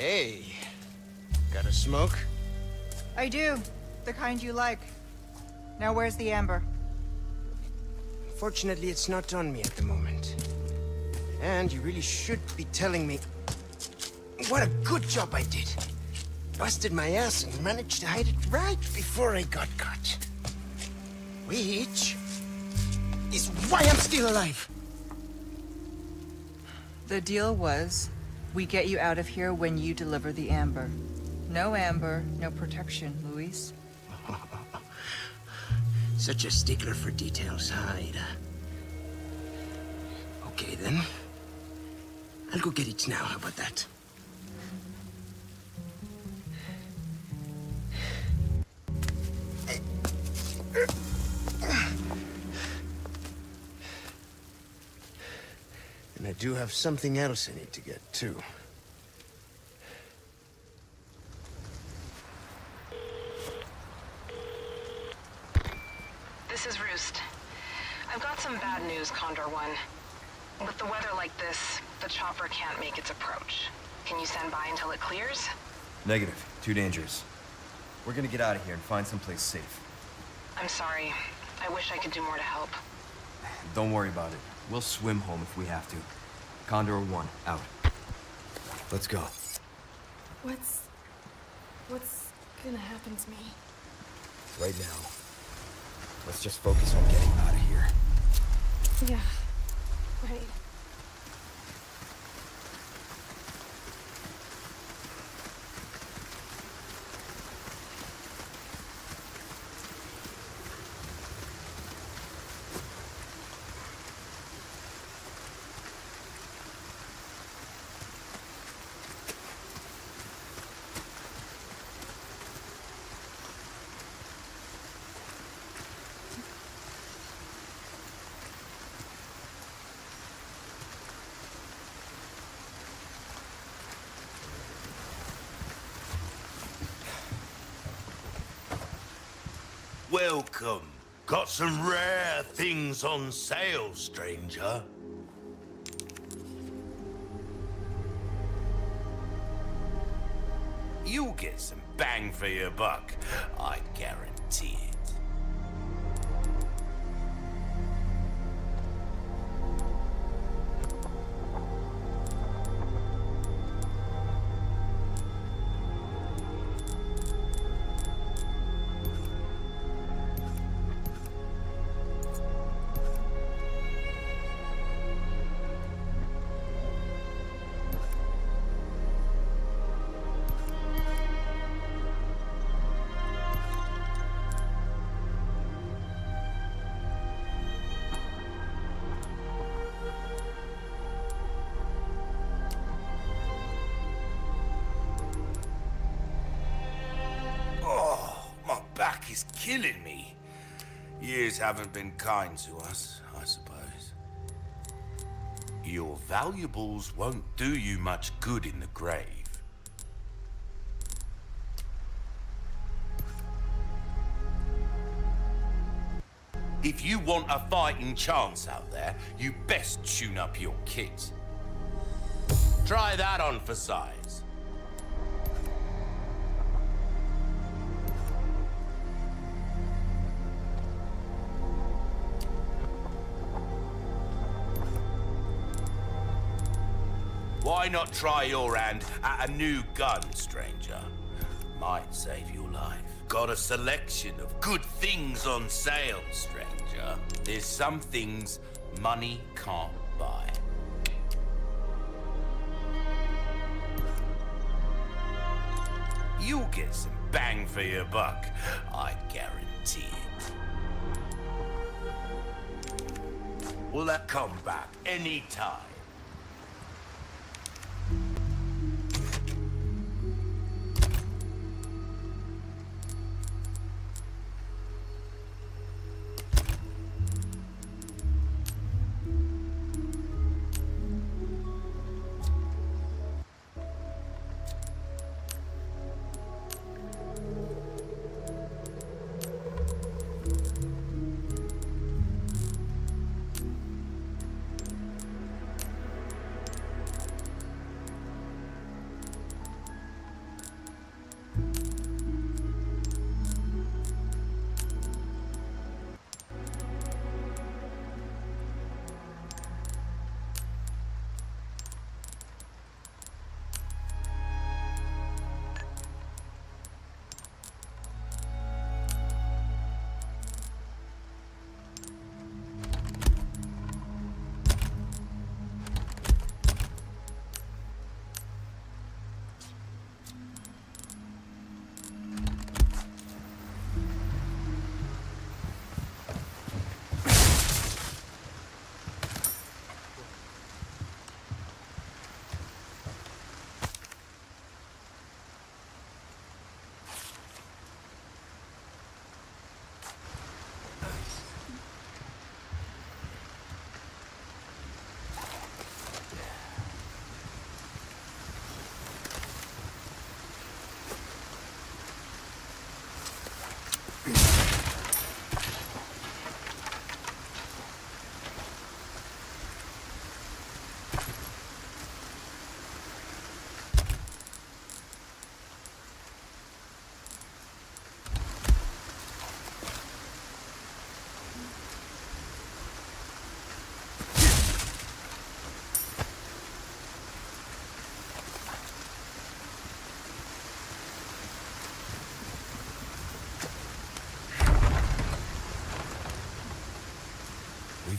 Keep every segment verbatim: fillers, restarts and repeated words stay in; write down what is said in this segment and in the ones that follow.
Hey, got a smoke? I do. The kind you like. Now where's the amber? Fortunately, it's not on me at the moment. And you really should be telling me what a good job I did. Busted my ass and managed to hide it right before I got caught. Which is why I'm still alive. The deal was, we get you out of here when you deliver the amber. No amber, no protection, Luis. Such a stickler for details, huh, Ada? Okay, then. I'll go get it now, how about that? And I do have something else I need to get, too. This is Roost. I've got some bad news, Condor One. With the weather like this, the chopper can't make its approach. Can you stand by until it clears? Negative. Too dangerous. We're gonna get out of here and find someplace safe. I'm sorry. I wish I could do more to help. Don't worry about it. We'll swim home if we have to. Condor One, out. Let's go. What's... what's gonna happen to me? Right now, let's just focus on getting out of here. Yeah, right. Welcome. Got some rare things on sale, stranger. You'll get some bang for your buck, I guarantee it. Is killing me. Years haven't been kind to us, I suppose. Your valuables won't do you much good in the grave. If you want a fighting chance out there, you best tune up your kit. Try that on for size. Why not try your hand at a new gun, stranger? Might save your life. Got a selection of good things on sale, stranger. There's some things money can't buy. You'll get some bang for your buck, I guarantee it. Will that come back any time?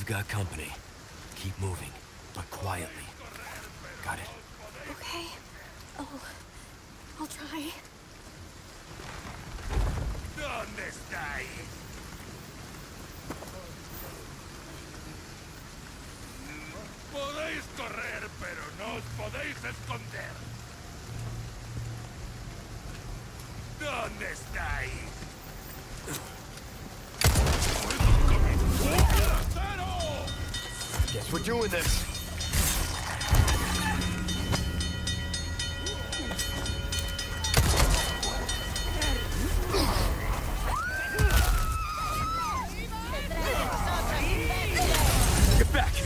We've got company. Keep moving, but quietly. Got it? Okay. Oh, I'll try. ¿Dónde estáis? Podéis correr, pero no os podéis esconder. ¿Dónde estáis? Guess we're doing this. Get back here.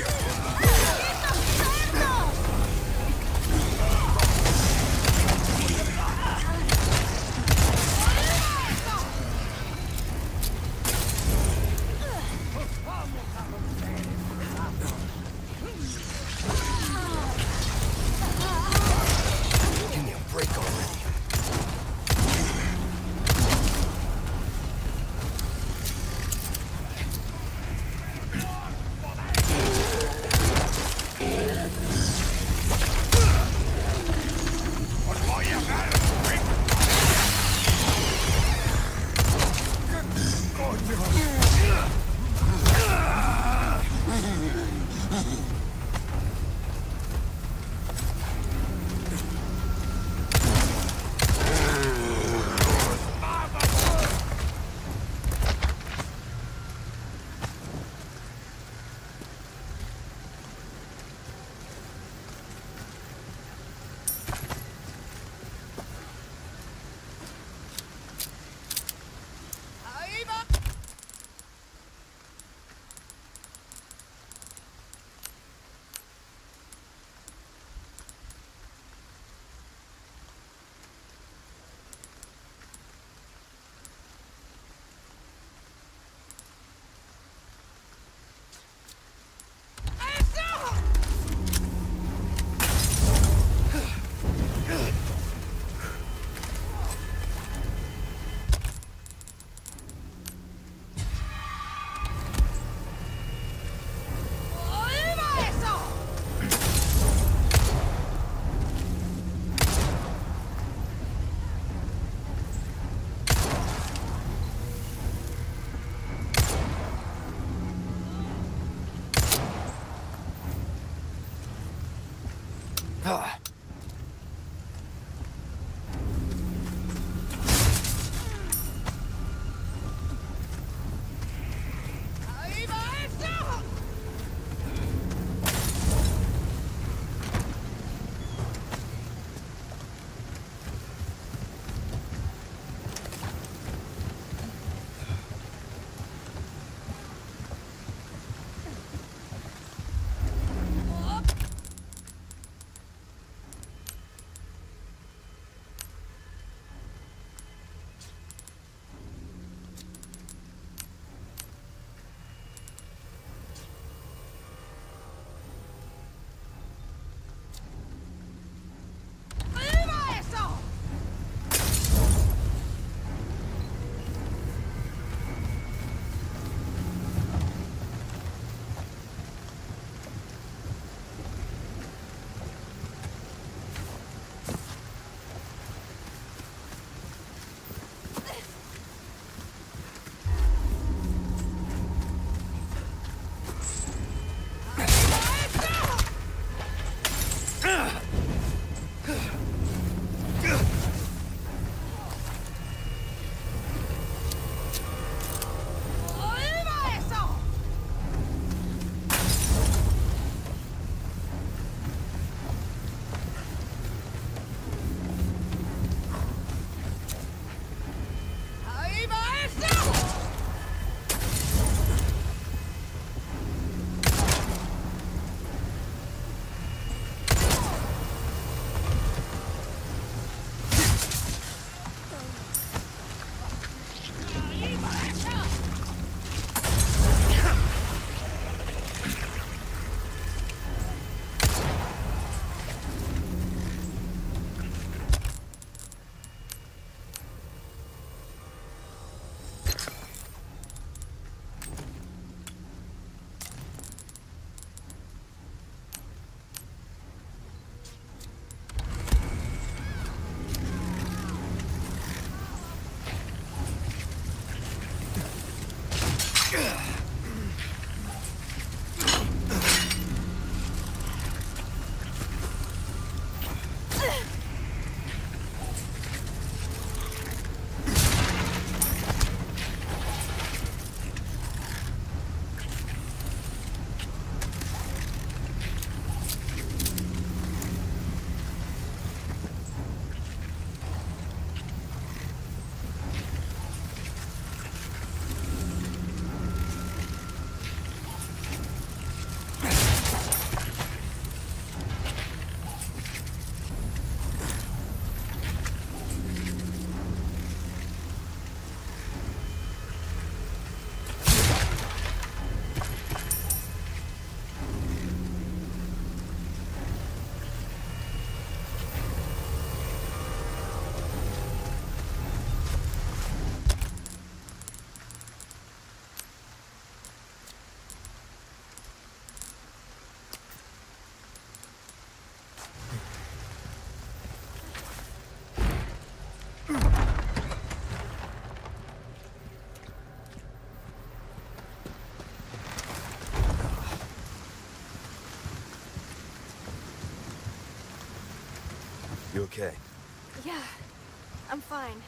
okay? Yeah, I'm fine.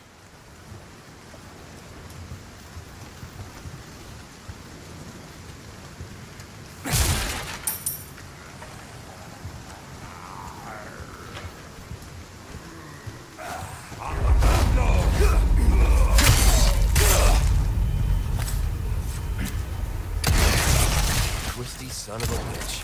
Twisty son of a bitch.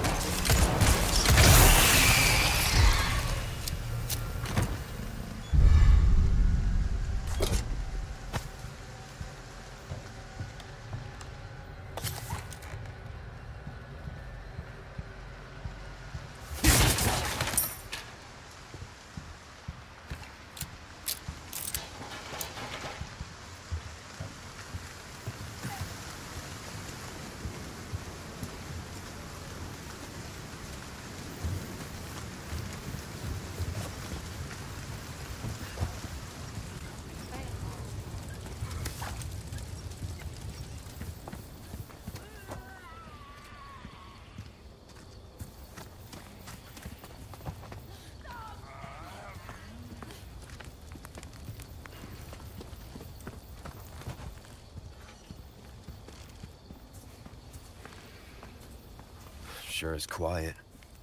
Sure is quiet.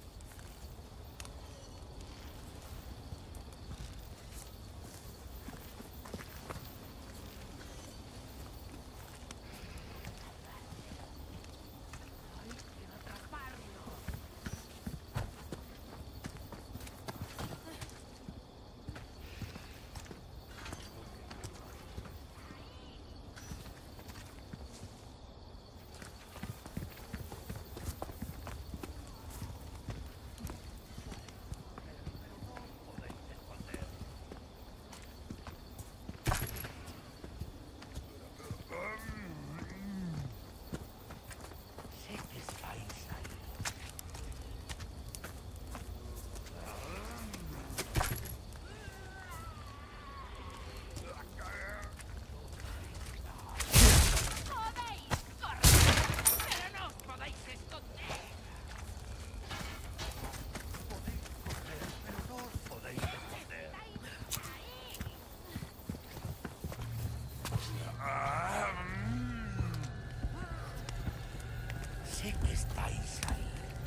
Sé que estáis ahí.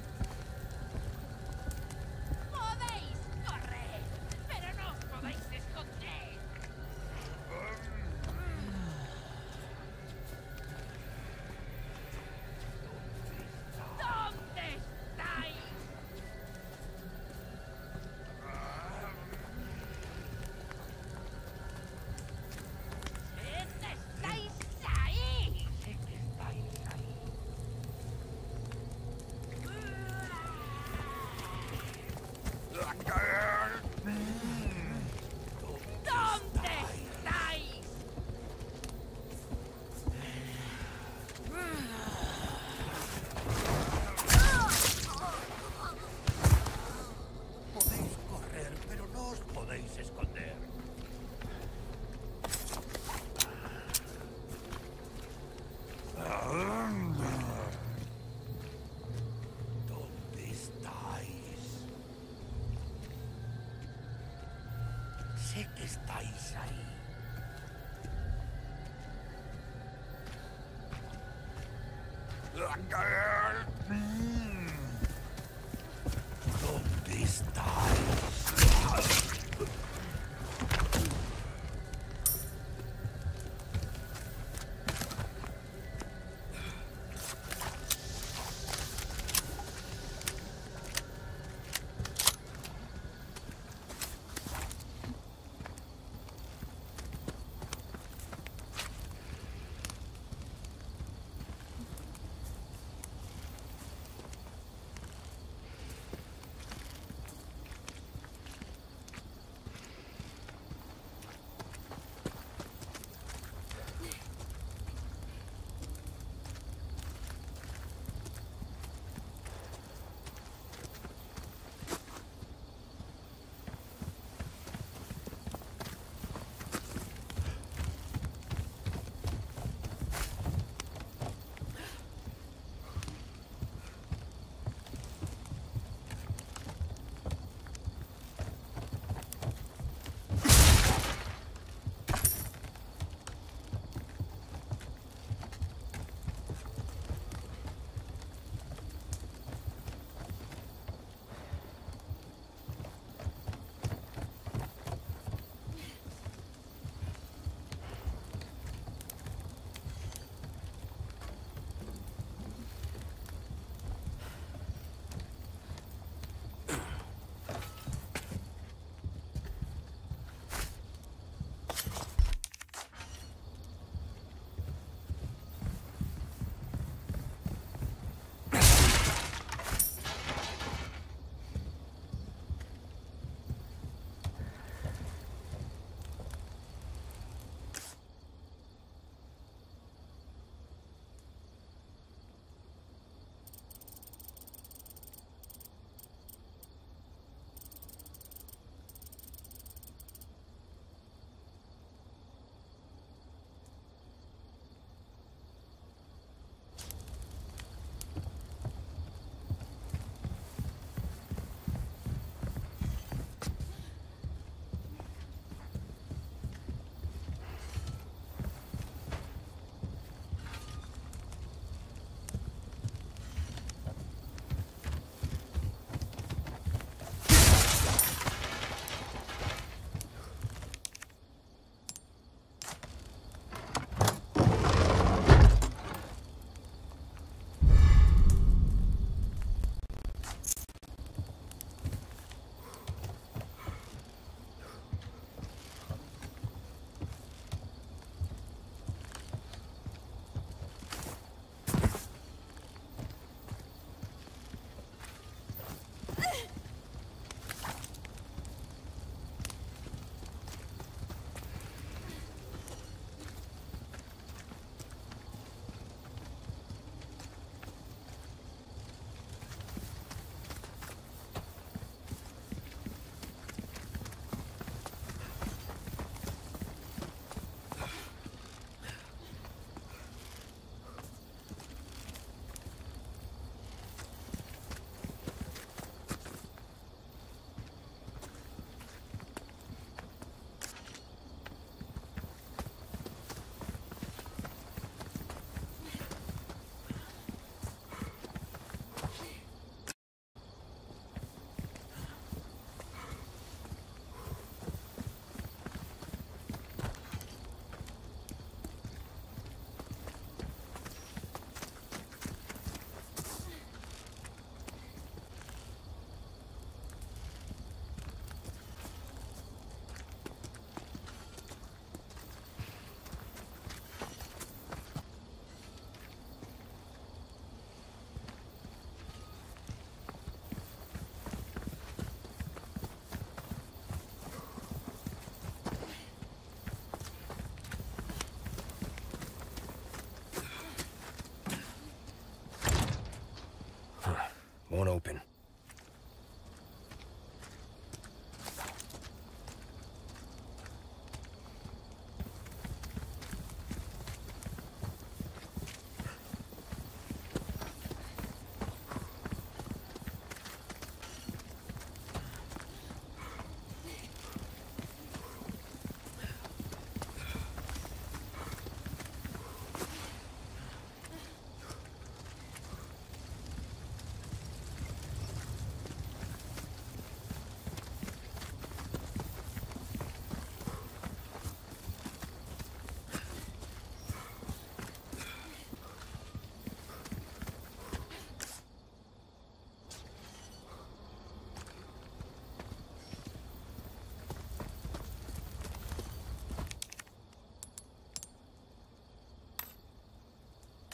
Podéis correr, pero no os podéis esconder. ¿Dónde estáis? ¿Estáis ahí? Sé que estáis ahí. ¿Dónde estáis? Podéis correr, pero no os podéis esconder. ¿Dónde estáis? Sé que estáis ahí. ¿Dónde estáis?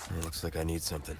It looks like I need something.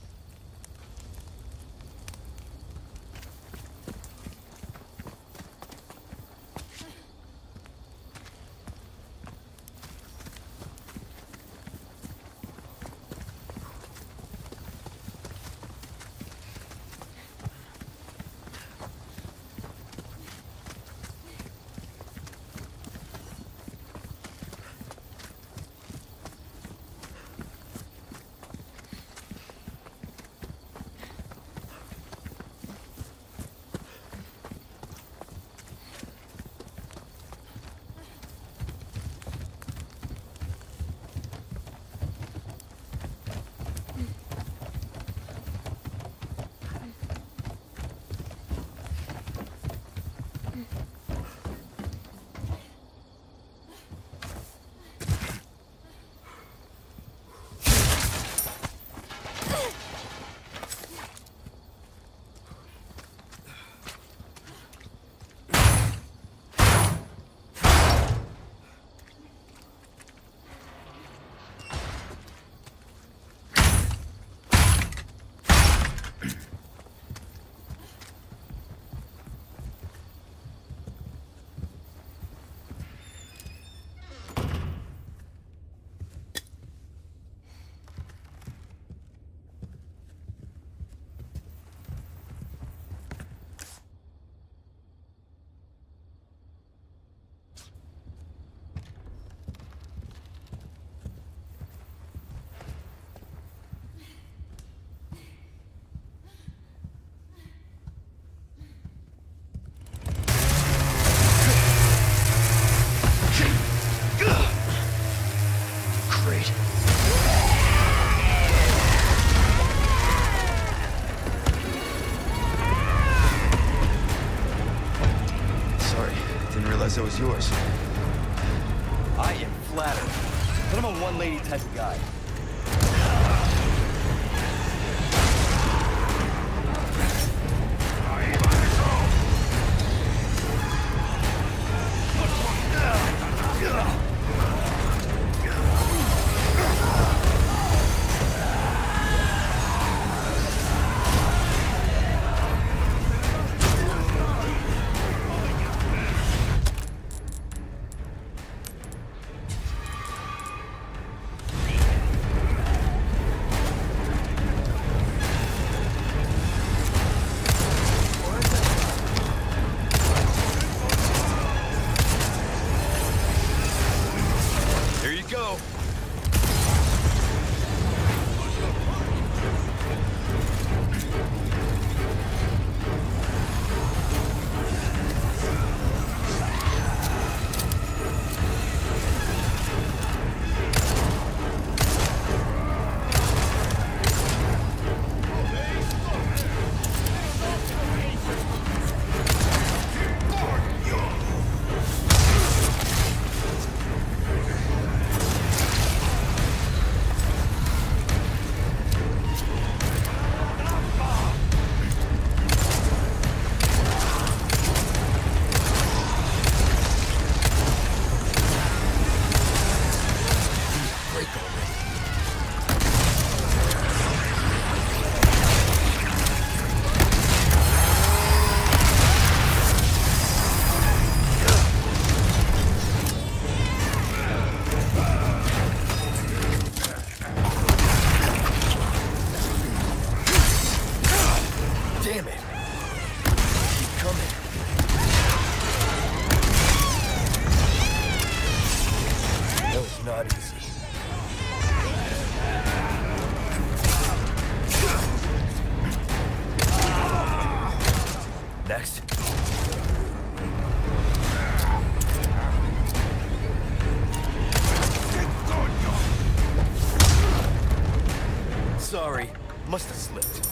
It was yours. I am flattered, but I'm a one-lady type of guy. Next. Sorry, must have slipped.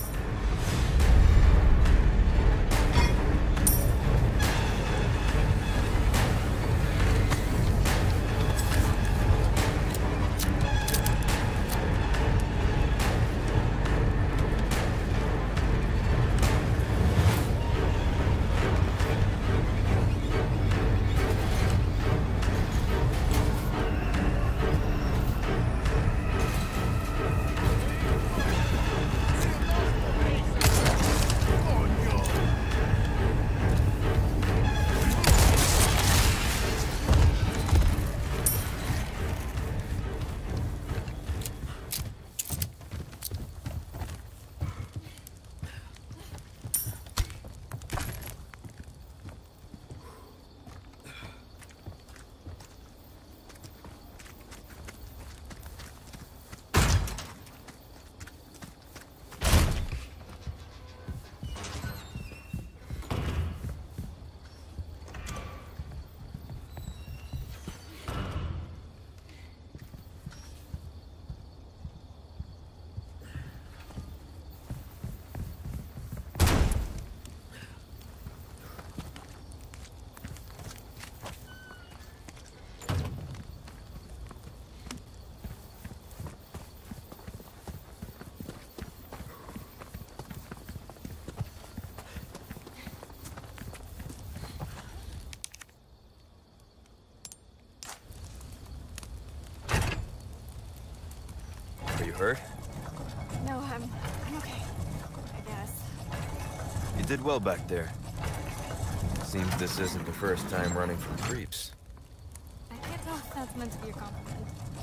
hurt? No, I'm... I'm okay. I guess. You did well back there. Seems this isn't the first time running from creeps. I can't tell if that's meant to be a compliment.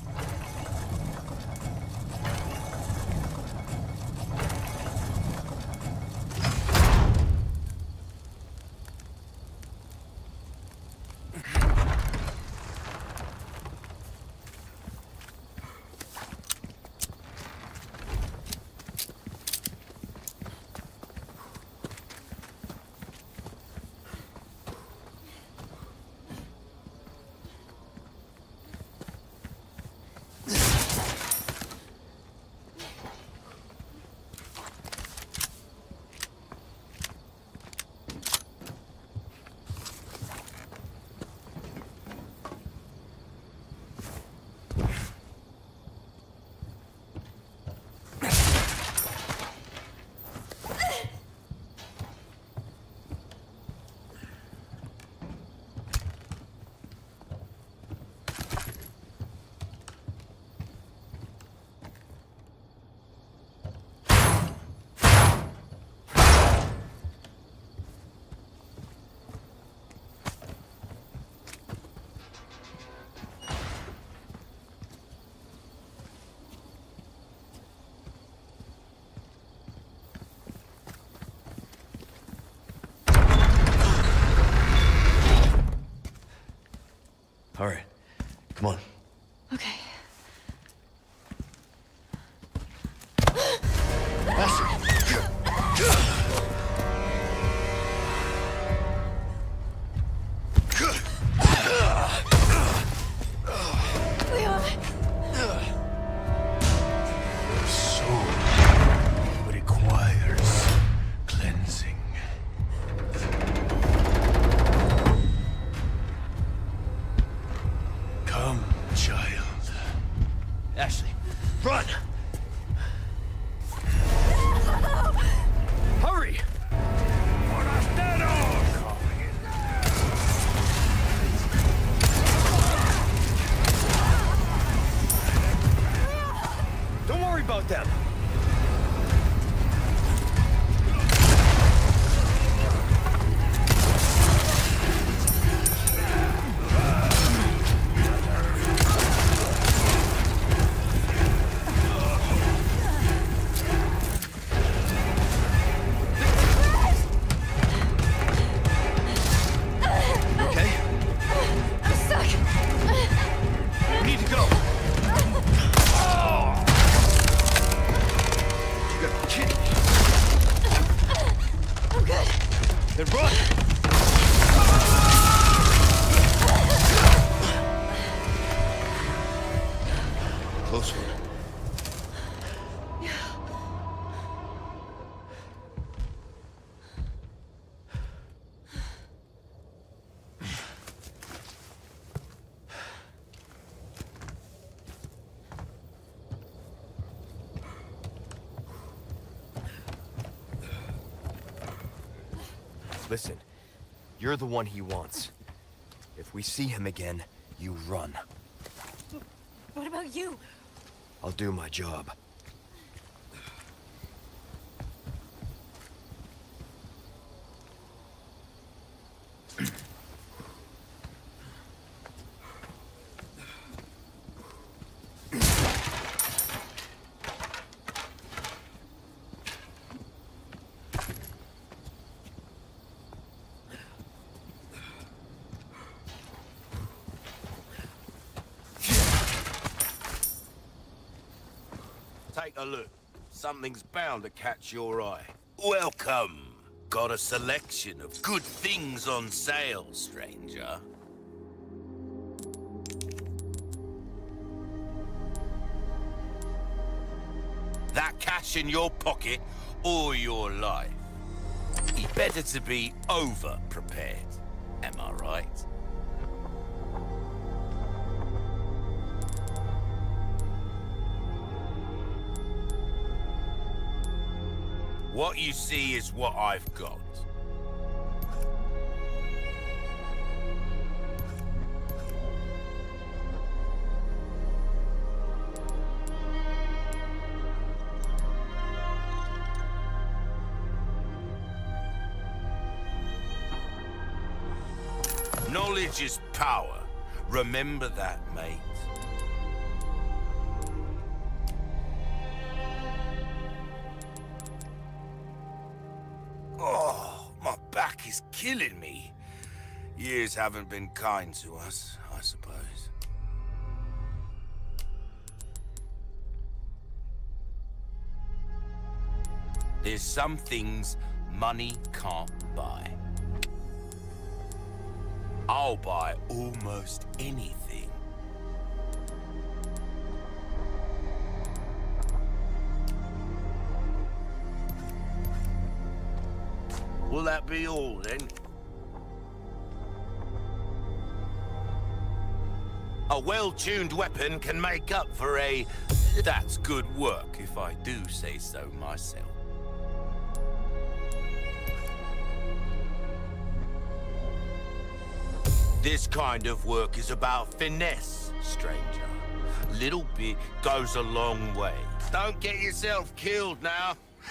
All right, come on. Okay. Leon! Your soul requires cleansing. Come, child. Ashley, run! Hurry! Don't worry about them. Then run! Close one. Listen, you're the one he wants. If we see him again, you run. What about you? I'll do my job. Take a look. Something's bound to catch your eye. Welcome. Got a selection of good things on sale, stranger. That cash in your pocket or your life. It's better to be over-prepared. Am I right? What you see is what I've got. Knowledge is power. Remember that, mate. Oh, my back is killing me. Years haven't been kind to us, I suppose. There's some things money can't buy. I'll buy almost anything. Will that be all, then? A well-tuned weapon can make up for a... That's good work, if I do say so myself. This kind of work is about finesse, stranger. Little bit goes a long way. Don't get yourself killed now.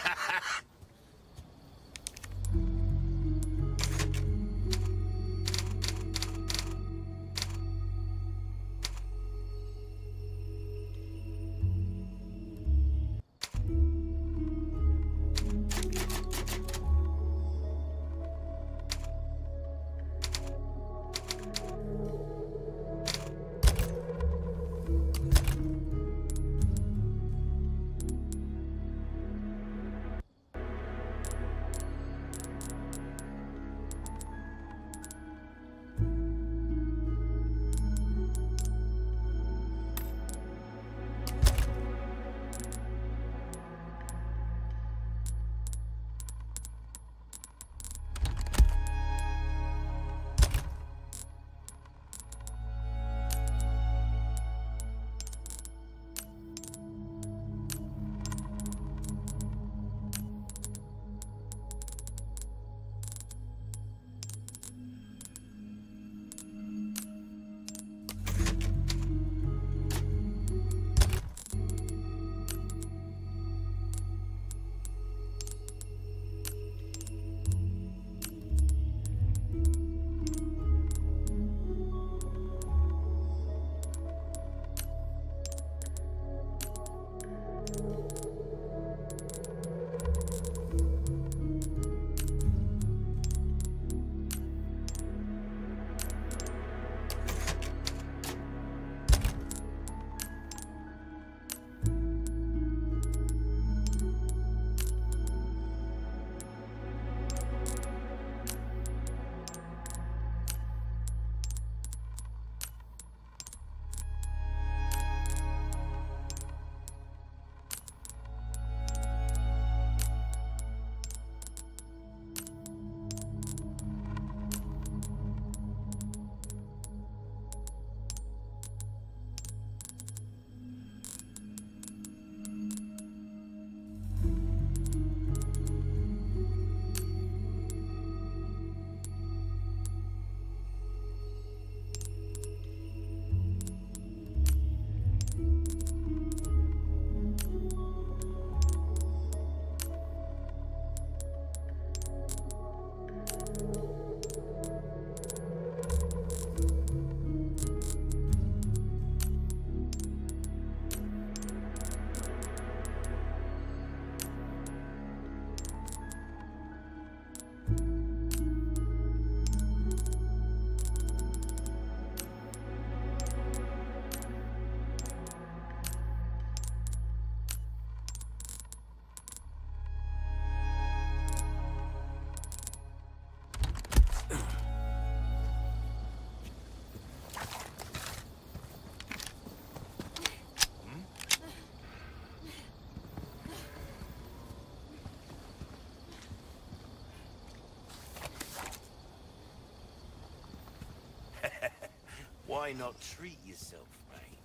Why not treat yourself, mate?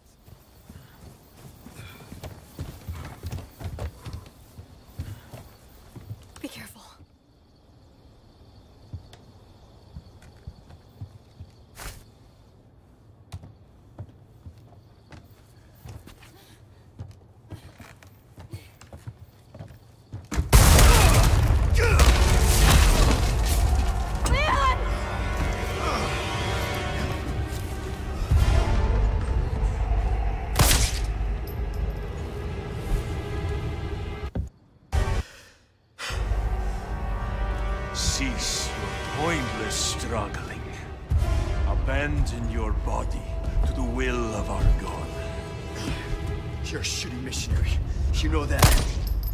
Be careful. Leon! the will of our God. You're a shitty missionary. You know that.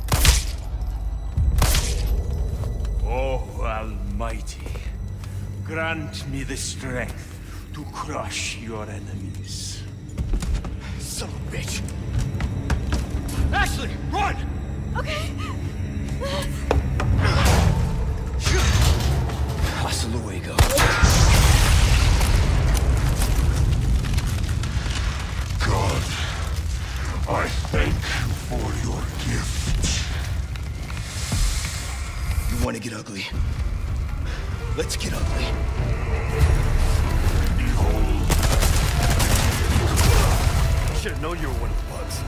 Oh, Almighty, grant me the strength to crush your enemies. Son of a bitch. Ashley, run! Okay. Hasta luego. God, I thank you for your gift. You want to get ugly? Let's get ugly. Behold. Should have known you were one of the bugs.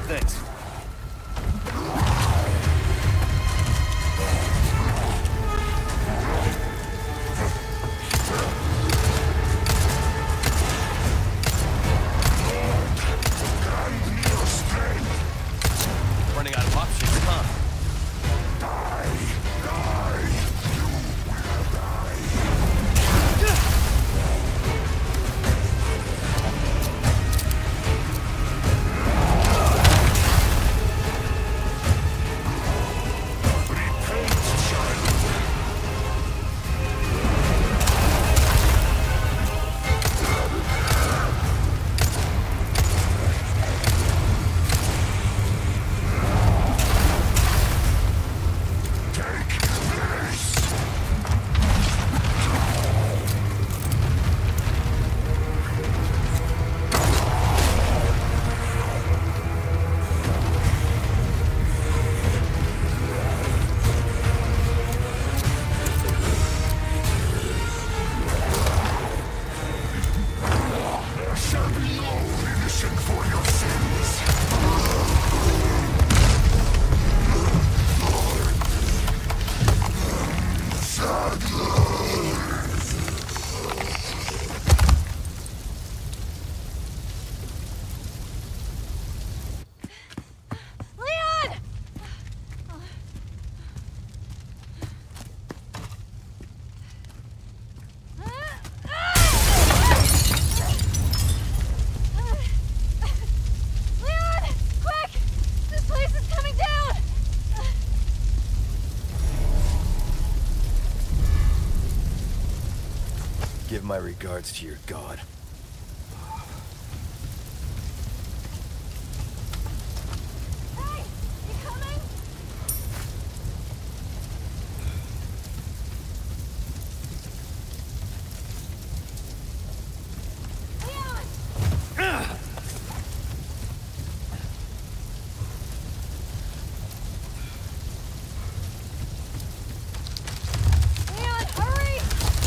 Thanks. Running out of options, huh? Give my regards to your god. Hey! You coming? Leon! Leon, hurry!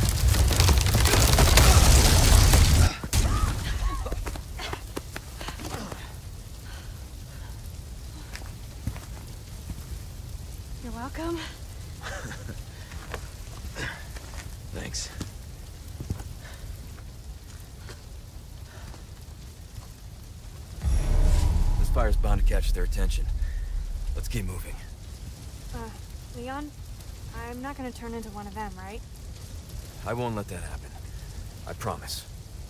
You're welcome. Thanks. This fire's bound to catch their attention. Let's keep moving. Uh, Leon? I'm not gonna turn into one of them, right? I won't let that happen. I promise.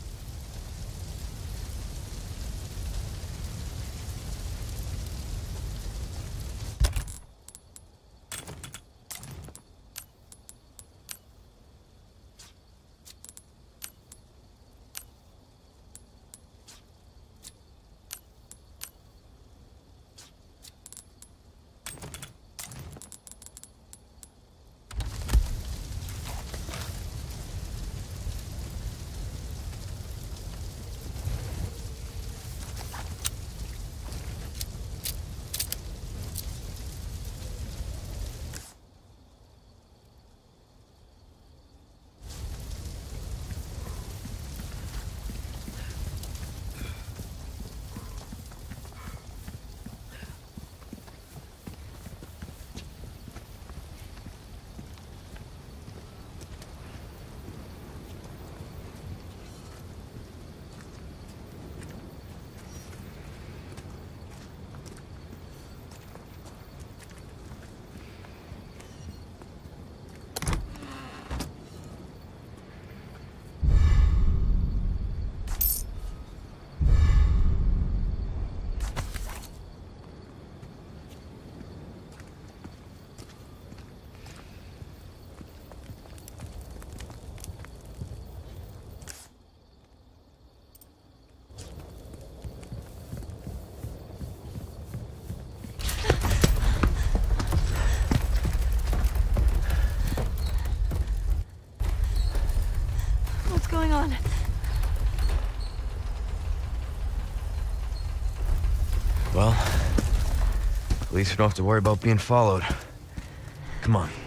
What's going on? Well, at least we don't have to worry about being followed. Come on.